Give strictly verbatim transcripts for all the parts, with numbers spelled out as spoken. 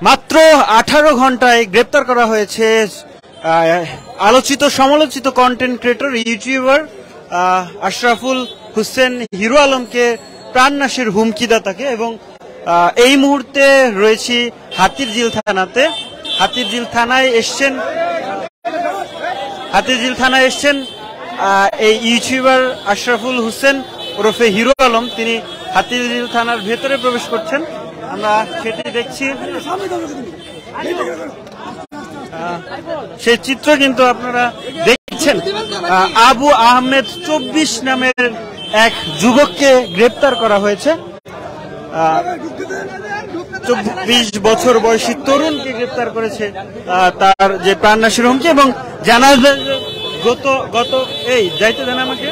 মাত্র আঠারো ঘন্টায় গ্রেপ্তার করা হয়েছে আলোচিত সমালোচিত content creator YouTuber Ashraful Hossain hero আলমকে প্রাণনাশের হুমকিদাতাকে। এবং এই মুহূর্তে রয়েছি হাতিরঝিল থানাতে। হাতিরঝিল থানায় এসছেন হাতিরঝিল থানায় এসছেন এই ইউটিউবার আশরাফুল হোসেন ওরফে হিরো আলম। তিনি হাতিরঝিল থানার ভেতরে প্রবেশ করছেন, আমরা সেটি দেখছি। সেই চিত্র কিন্তু আপনারা দেখছেন। আবু আহমেদ চব্বিশ নামের এক যুবককে গ্রেপ্তার করা হয়েছে। চব্বিশ বছর বয়সী তরুণকে গ্রেপ্তার করেছে তার যে প্রাণনাশের হুমকি। এবং জানা যায় গত গত এই যাইতে দেন আমাকে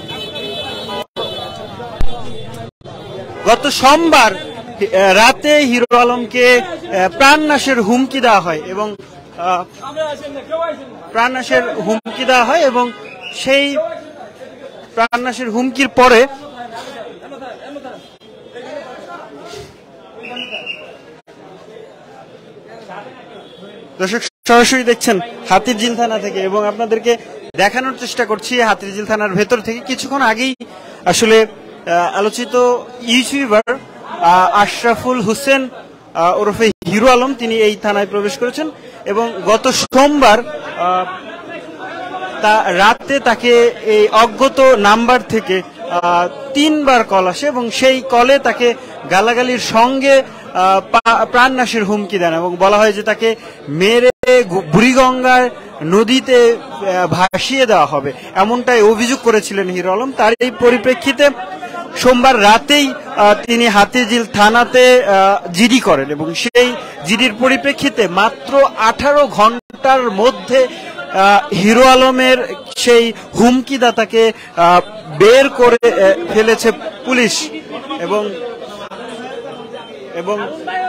গত সোমবার রাতে হিরো আলমকে প্রাণনাশের হুমকি দেওয়া হয় এবং প্রাণনাশের হুমকি দেওয়া হয় এবং সেই প্রাণনাশের হুমকির পরে দর্শক সরাসরি দেখছেন হাতিরঝিল থানা থেকে এবং আপনাদেরকে দেখানোর চেষ্টা করছি হাতিরঝিল থানার ভেতর থেকে। কিছুক্ষণ আগেই আসলে আলোচিত ইউটিউবার আশরাফুল হোসেন ওরফে হিরো আলম তিনি এই থানায় প্রবেশ করেছেন এবং গত সোমবার তা রাতে তাকে এই অজ্ঞাত নাম্বার থেকে তিনবার কল আসে এবং সেই কলে তাকে গালাগালির সঙ্গে প্রাণনাশের হুমকি দেন এবং বলা হয় যে তাকে মেরে বুড়িগঙ্গার নদীতে ভাসিয়ে দেওয়া হবে, এমনটাই অভিযোগ করেছিলেন হিরো আলম। তার এই পরিপ্রেক্ষিতে সোমবার রাতেই তিনি হাতিরঝিল থানাতে জিডি করেন এবং সেই জিডির পরিপ্রেক্ষিতে মাত্র আঠারো ঘন্টার মধ্যে হিরো আলমের সেই হুমকিদাতাকে বের করে ফেলেছে পুলিশ। এবং এবং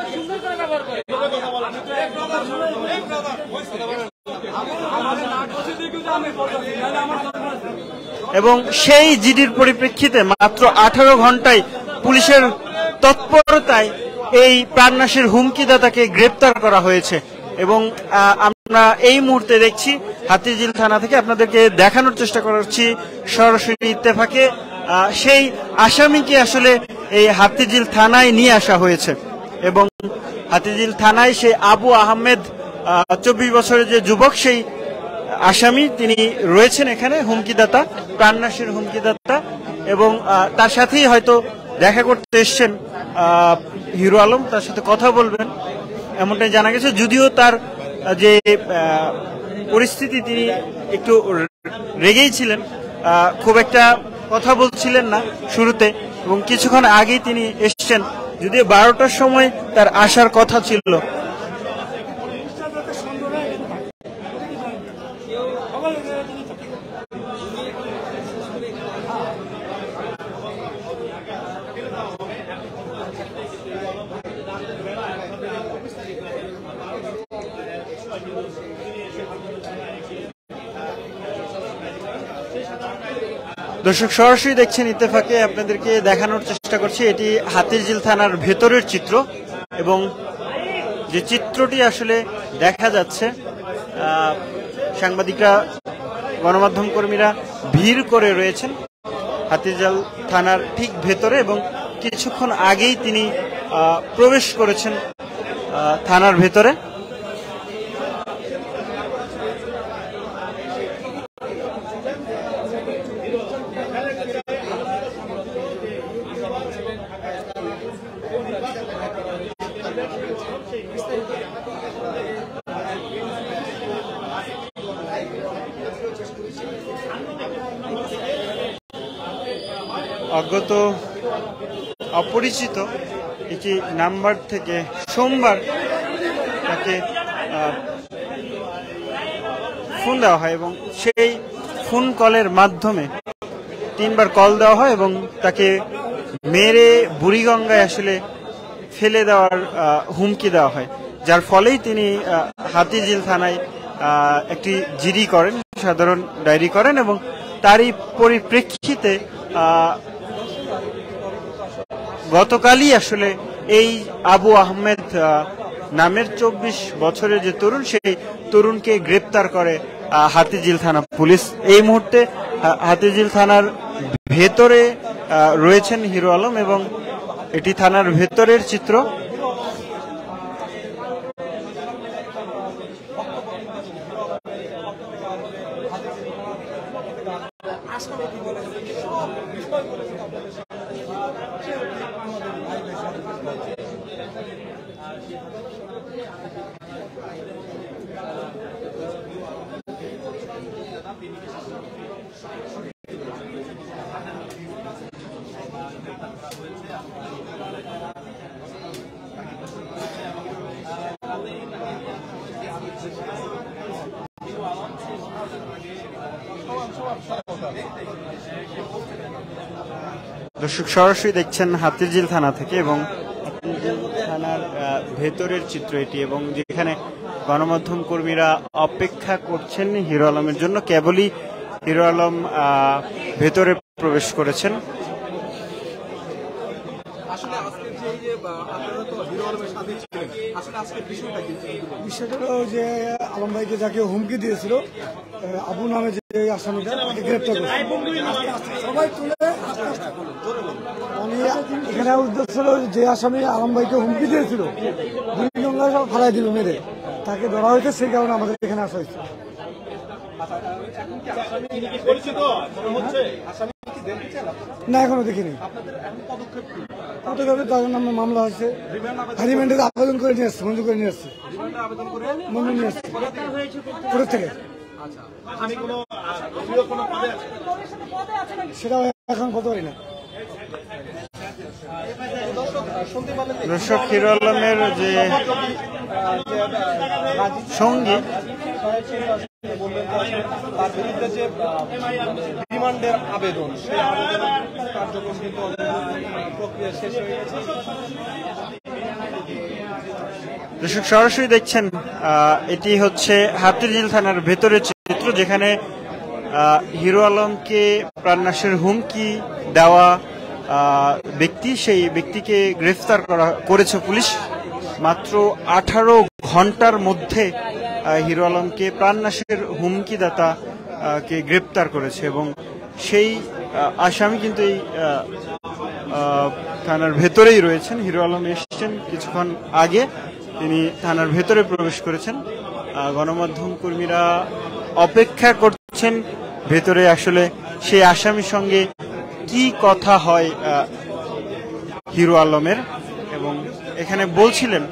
এবং সেই জিডির পরিপ্রেক্ষিতে মাত্র আঠারো ঘন্টায় পুলিশের তৎপরতায় এই প্রাণনাশের হুমকিদাতাকে গ্রেপ্তার করা হয়েছে। এবং আমরা এই মুহূর্তে দেখছি হাতিরঝিল থানা থেকে আপনাদেরকে দেখানোর চেষ্টা করছি সরাসরি ইত্তেফাকে সেই আসামিকে আসলে এই হাতিরঝিল থানায় নিয়ে আসা হয়েছে এবং হাতিরঝিল থানায় সেই আবু আহমেদ চব্বিশ বছরের যে যুবক সেই আসামি তিনি রয়েছেন এখানে, হুমকিদাতা, প্রাণনাশের হুমকিদাতা। এবং তার সাথেই হয়তো দেখা করতে এসছেন হিরো আলম, তার সাথে কথা বলবেন এমনটাই জানা গেছে। যদিও তার যে পরিস্থিতি তিনি একটু রেগেই ছিলেন, খুব একটা কথা বলছিলেন না শুরুতে এবং কিছুক্ষণ আগেই তিনি এসছেন, যদিও বারোটার সময় তার আসার কথা ছিল। দর্শক সরাসরি দেখছেন ইত্তেফাকে, আপনাদেরকে দেখানোর চেষ্টা করছি এটি হাতিরঝিল থানার ভেতরের চিত্র এবং যে চিত্রটি আসলে দেখা যাচ্ছে সাংবাদিকরা, গণমাধ্যম কর্মীরা ভিড় করে রয়েছেন হাতিরঝিল থানার ঠিক ভেতরে এবং কিছুক্ষণ আগেই তিনি প্রবেশ করেছেন থানার ভেতরে। অজ্ঞাত অপরিচিত একটি নাম্বার থেকে সোমবার তাকে ফোন দেওয়া হয় এবং সেই ফোন কলের মাধ্যমে তিনবার কল দেওয়া হয় এবং তাকে মেরে বুড়িগঙ্গায় আসলে ফেলে দেওয়ার হুমকি দেওয়া হয়, যার ফলেই তিনি হাতিরঝিল থানায় একটি জিডি করেন, সাধারণ ডায়েরি করেন এবং তারই পরিপ্রেক্ষিতে গতকালই আসলে এই আবু আহমেদ নামের চব্বিশ বছরের যে তরুণ, সেই তরুণকে গ্রেপ্তার করে আহ, হাতিঝিল থানা পুলিশ। এই মুহূর্তে আহ, হাতিঝিল থানার ভেতরে আহ, রয়েছেন হিরো আলম এবং এটি থানার ভেতরের চিত্র। দর্শক সরাসরি দেখছেন হাতিঝিল থানা থেকে এবং হাতিঝিল থানার আহ, ভেতরের চিত্র এটি, এবং যেখানে গণমাধ্যম কর্মীরা অপেক্ষা করছেন হিরো আলমের জন্য। কেবলই হিরো আলম আহ, ভেতরে প্রবেশ করেছেন। বিষয়টা হলো যে আলম ভাইকে যাকে হুমকি দিয়েছিল আবু নামে যে আসামিটা তাকে গ্রেপ্তার করেছে সবাই তুলে। মানে এখানে উদ্দেশ্য হলো যে আসামি আলম ভাইকে হুমকি দিয়েছিল দুই নোংরা সব ফালাই দিল মেরে, তাকে ধরা হয়েছে, সেই কারণে আমাদের এখানে আসা হয়েছে। না এখনো দেখিনি। পদক্ষেপে তাদের নামে মামলা হয়েছে, রিমান্ডের আবেদন করে নিয়ে আসছে, মঞ্জুর করে নিয়ে আসছে, মঞ্জুর নিয়ে আসছে কোর্ট থেকে। সেটা এখন বলতে পারি না। দর্শক হিরো আলমের যে সঙ্গী তার বিরুদ্ধে যে রিমান্ডের আবেদন, সেই আবেদন কার্যক্রম কিন্তু প্রক্রিয়া শেষ হয়ে গেছে। দর্শক সরাসরি দেখছেন আহ, এটি হচ্ছে হাতিঝিল থানার ভেতরের চিত্র, যেখানে আহ, হিরো আলমকে প্রাণনাশের হুমকি দেওয়া আহ, ব্যক্তি, সেই ব্যক্তিকে গ্রেফতার করা করেছে পুলিশ। মাত্র আঠারো ঘন্টার মধ্যে আহ, হিরো আলমকে প্রাণনাশের হুমকিদাতা আহ, কে গ্রেপ্তার করেছে এবং সেই আহ, আসামি কিন্তু এই আহ, আহ, থানার ভেতরেই রয়েছেন। হিরো আলম এসেছেন কিছুক্ষণ আগে, তিনি থানার ভেতরে প্রবেশ করেছেন। আহ, গণমাধ্যম কর্মীরা অপেক্ষা করছেন ভেতরে আসলে সেই আসামির সঙ্গে কি কথা হয় আহ, হিরো আলমের, এবং এখানে বলছিলেন